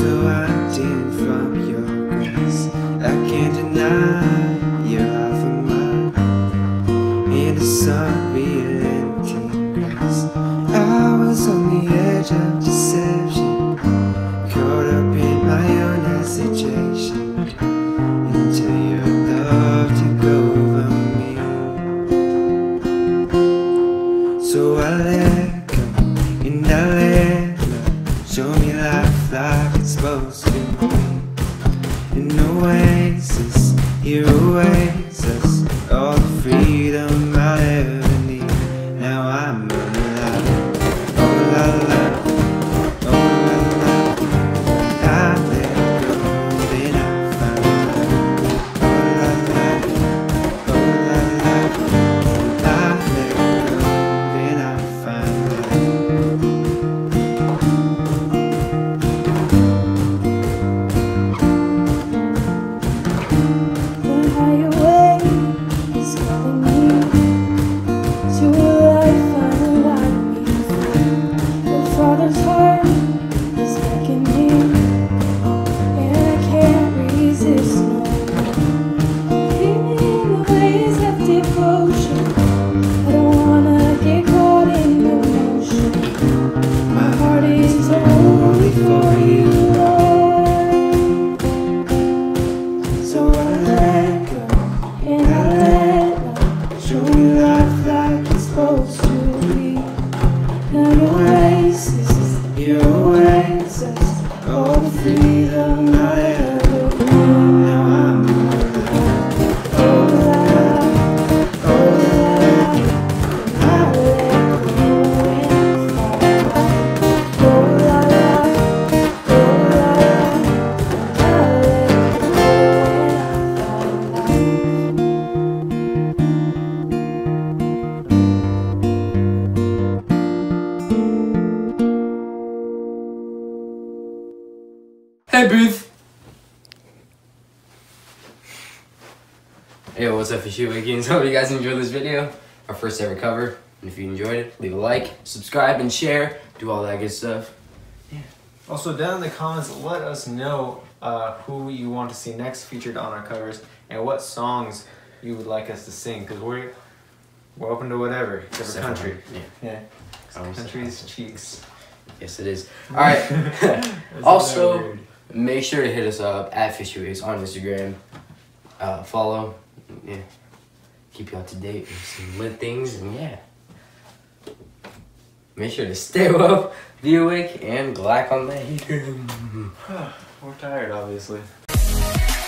so hiding from your grace. I can't deny you're half of mine. In a unrelenting grace, I was on the edge of deception, caught up in my own hesitation, until your love took over me. So I let go and I let love show me life like it's supposed to be. An oasis, here awaits us, all the freedom I'll ever need. Now I'm alive. Oh la la, oh la la. I let go, then I found love. Oh la la, oh la la. I let go, then I found The higher way is calling me to a life unlike before. The Father's heart is beckoning, and I can't resist no more. Lead me in the ways of devotion. I don't wanna get caught in the motion. My heart is only for you, Lord. So I let go and I let love show me life like it's supposed to be. An oasis, here awaits us, all the freedom I ever need. Now I'm alive. Oh la, oh la, I let go and I find. Oh la la, oh la, I let go and I find. Hey Booth! Hey, what's up, FishyWickians? Hope you guys enjoyed this video. Our first ever cover. And if you enjoyed it, leave a like, subscribe, and share. Do all that good stuff. Also, down in the comments, let us know who you want to see next featured on our covers and what songs you would like us to sing, because we're open to whatever, different country. Yeah. Country's cheeks. Yes, it is. Alright. Also, make sure to hit us up at FishyWickians on Instagram. Follow. Yeah. Keep you up to date with some lit things, and yeah. Make sure to stay up, be awake, and glack on the heat. We're tired, obviously.